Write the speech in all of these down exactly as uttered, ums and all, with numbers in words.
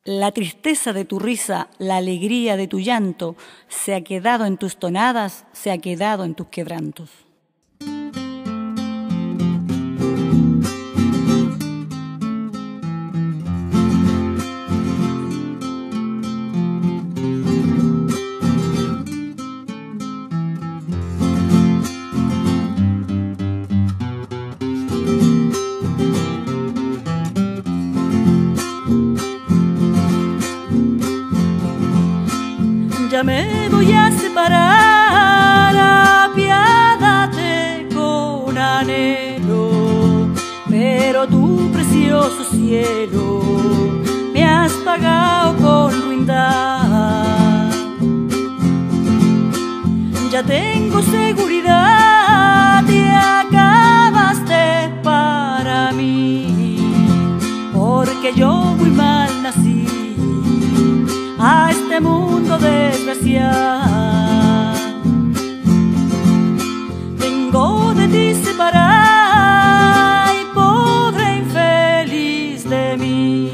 La tristeza de tu risa, la alegría de tu llanto, se ha quedado en tus tonadas, se ha quedado en tus quebrantos. Ya me voy a separar, apiádate con anhelo, pero tu precioso cielo me has pagado con ruindad. Ya tengo seguridad, te acabaste para mí, porque yo muy mal nací a este mundo desgraciado. Vengo de ti separada y pobre infeliz de mí.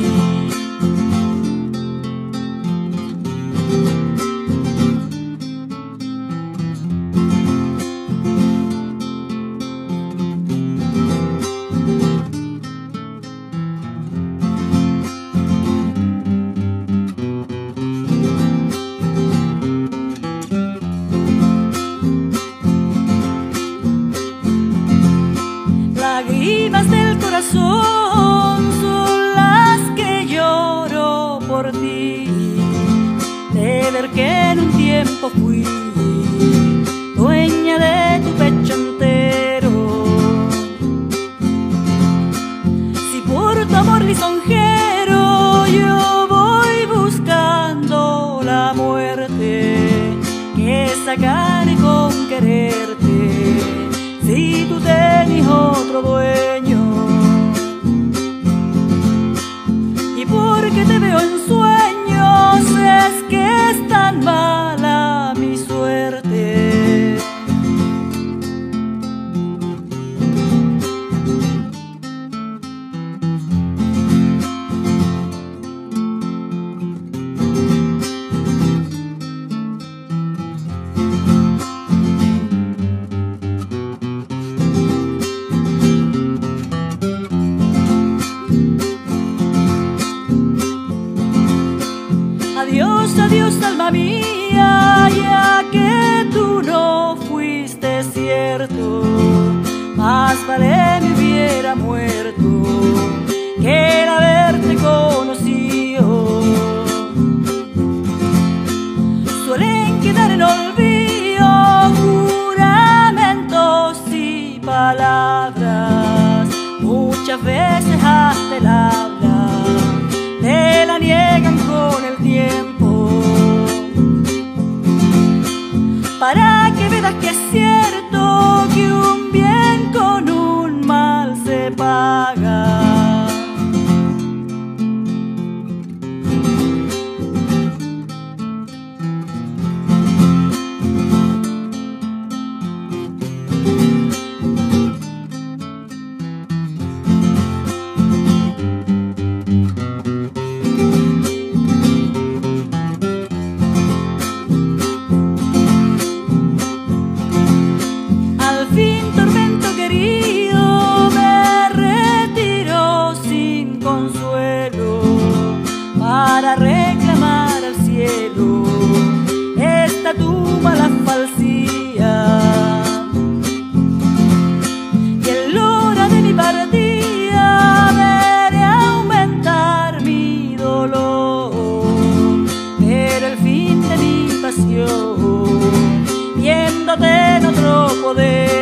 Lágrimas del corazón son las que lloro por ti, de ver que en un tiempo fui dueña de tu pecho entero. Si por tu amor lisonjero yo voy buscando la muerte, ¿qué sacaré con quererte si tú tenías otro dueño? Y porque te veo en sueños es que es tan mala mi suerte. Adiós, adiós, alma mía, ya que tú no fuiste cierto, más vale me hubiera muerto que el haberte conocido. Suelen quedar en olvido juramentos y palabras, muchas veces hasta el habla te la niegan con el tiempo, para que veas que es cierto que un bien con un mal se paga. Para reclamar al cielo esta tu mala falsía, y en la hora de mi partida veré aumentar mi dolor, pero el fin de mi pasión viéndote en otro poder.